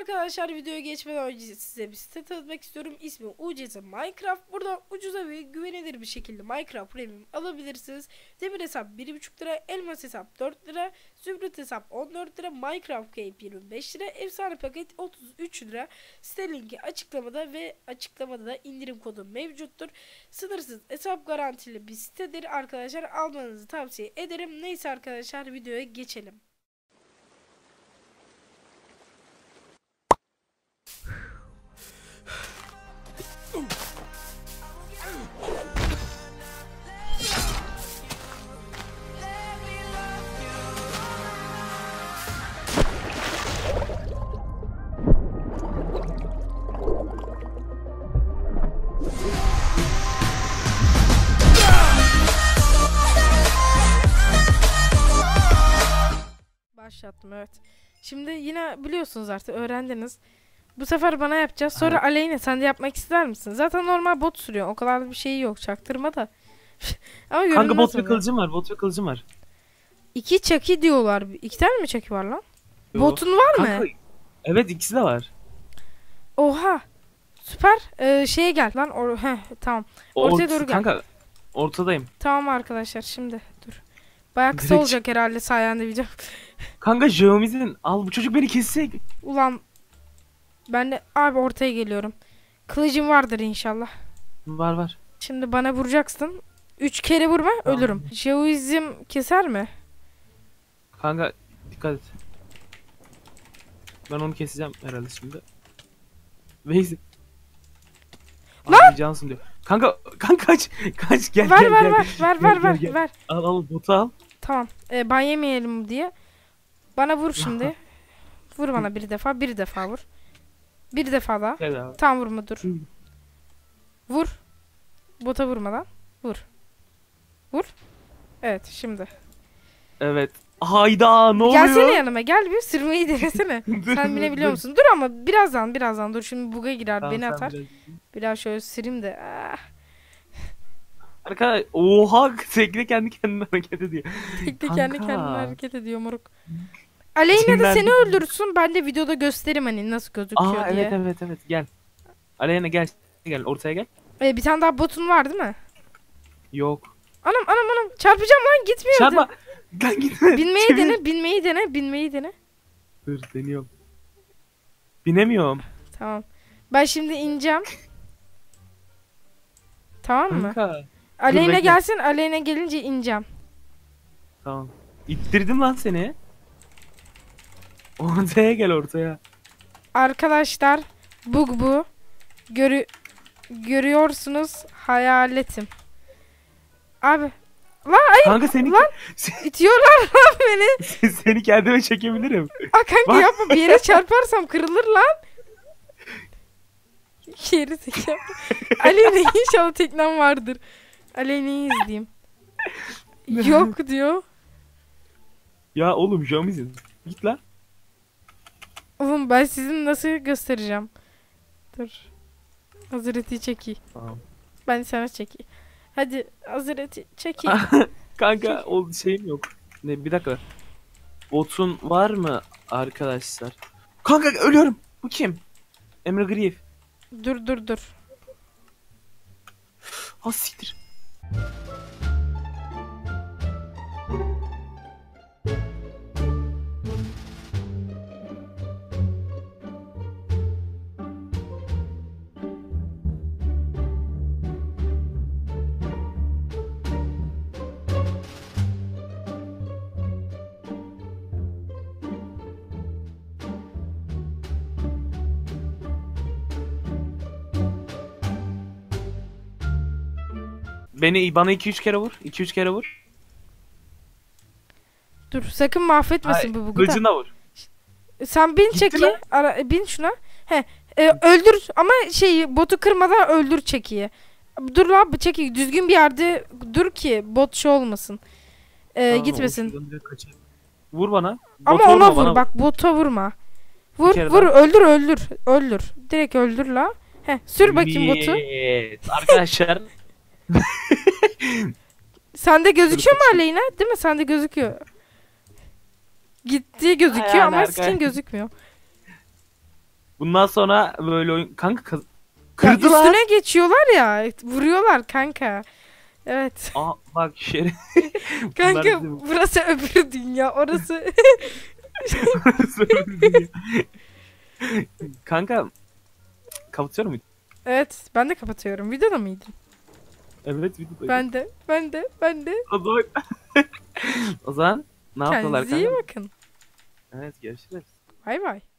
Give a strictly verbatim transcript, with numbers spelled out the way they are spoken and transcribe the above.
Arkadaşlar videoya geçmeden önce size bir site tanıtmak istiyorum. İsmi U C S Minecraft. Burada ucuza ve güvenilir bir şekilde Minecraft Premium alabilirsiniz. Demir hesap bir buçuk lira, elmas hesap dört lira, zümrüt hesap on dört lira, Minecraft Cape yirmi beş lira, efsane paket otuz üç lira. Site linki açıklamada ve açıklamada da indirim kodu mevcuttur. Sınırsız hesap garantili bir sitedir arkadaşlar. Almanızı tavsiye ederim. Neyse arkadaşlar videoya geçelim. Başlattım, evet. Şimdi yine biliyorsunuz, artık öğrendiniz. Bu sefer bana yapacağız. Sonra evet. Aleyna, sen de yapmak ister misin? Zaten normal bot sürüyor. O kadar da bir şey yok. Çaktırma da. Ama kanka bot ve kılıcım var. Bot ve kılıcım var. İki çaki diyorlar. İki tane mi çaki var lan? Yo. Botun var kanka, mı? Evet, ikisi de var. Oha. Süper. Ee, şeye gel lan. Or Heh, tamam. Ortaya Ort doğru gel. Kanka ortadayım. Tamam arkadaşlar, şimdi dur. Bayağı kısa Direkt... olacak herhalde sayende video. Kanka Jeomiz'in al, bu çocuk beni kessek. Ulan ben de abi ortaya geliyorum. Kılıcım vardır inşallah. Var var. Şimdi bana vuracaksın. Üç kere vurma, tamam. Ölürüm. Jeoizm keser mi? Kanka dikkat et. Ben onu keseceğim herhalde şimdi. Neyse. Lan! Cansın diyor. Kanka kanka kaç kaç gel ver, gel ver, gel. Ver ver ver ver ver ver. Al al botu al. Tamam. Ee, ban yemeyelim diye. Bana vur şimdi. Vur bana bir defa, bir defa vur. Bir defa daha. Evet, tam vurma, dur. Vur. Bota vurmadan. Vur. Vur. Evet, şimdi. Evet. Hayda, ne oluyor? Gelsene yanıma, gel bir sürmeyi denesene. Sen binebiliyor musun? Dur ama birazdan birazdan dur, şimdi buga girer, tamam, beni atar. Biraz, biraz şöyle süreyim de. Ah. Arkadaşlar oha, tekne kendi kendine hareket ediyor. Tekne kendi kendine hareket ediyor moruk. Aleyna da seni öldürsün, ben de videoda göstereyim hani nasıl gözüküyor Aa, diye. Evet evet evet gel. Aleyna gel gel ortaya gel. Ee, bir tane daha botun var değil mi? Yok. Anam anam anam, çarpacağım lan, gitmiyor. Çarpma. Lan gitme. Binmeyi Çevir. dene, binmeyi dene, binmeyi dene. Dur deniyorum. Binemiyorum. Tamam. Ben şimdi ineceğim. Tamam mı? Kanka. Aleyna gelsin, Aleyna gelince ineceğim. Tamam. İttirdim lan seni. Ortaya gel, ortaya. Arkadaşlar bug bu. Görü görüyorsunuz, hayaletim. Abi. Lan ay. Kanka seni lan itiyorlar lan beni. Seni kendime çekebilirim. Aa kanka bak. Yapma, bir yere çarparsam kırılır lan. Yeri zekalı. Aleyna inşallah teknem vardır. Aleyna'yı izleyeyim. Yok diyor. Ya oğlum Jeomiz'in. Git lan. Oğlum ben sizin nasıl göstereceğim? Dur. Hazreti çeki. Tamam. Ben sana çeki. Hadi Hazreti çeki. Kanka çeki. O şeyim yok. Ne, bir dakika. Botun var mı arkadaşlar? Kanka ölüyorum. Bu kim? Emre Grief. Dur dur dur. Ha siktir. Beni bana iki üç kere vur. iki üç kere vur. Dur sakın mahvetmesin bu bugu. Kılıcına vur. Sen bin çeki. Ara, bin şuna. He, e, öldür ama şey, botu kırmadan öldür çekiyi. Dur lan, çeki düzgün bir yerde dur ki bot şey olmasın. E, tamam, gitmesin. Vur bana. Ama Bota ona vurma, vur bak, bota vurma. Vur vur daha. öldür öldür öldür. Direkt öldür la. He, sür bakayım botu. Arkadaşlar. Sende gözüküyor mu Aleyna? Değil mi? Sende gözüküyor. Gittiği gözüküyor ama skin gözükmüyor. Bundan sonra böyle oyun... Kanka kaz... Ya Kırdılar. üstüne geçiyorlar ya. Vuruyorlar kanka. Evet. Aa bak şerif. Kanka burası öbür dünya. Orası. Kanka kapatıyorum mu? Evet, ben de kapatıyorum. Videoda mıydın? Evet videodayım. Ben de. Ben de. Ben de. O zaman, o zaman ne yapıyorlar Kendinize iyi kanka? bakın. Evet görüşürüz. Bay bay.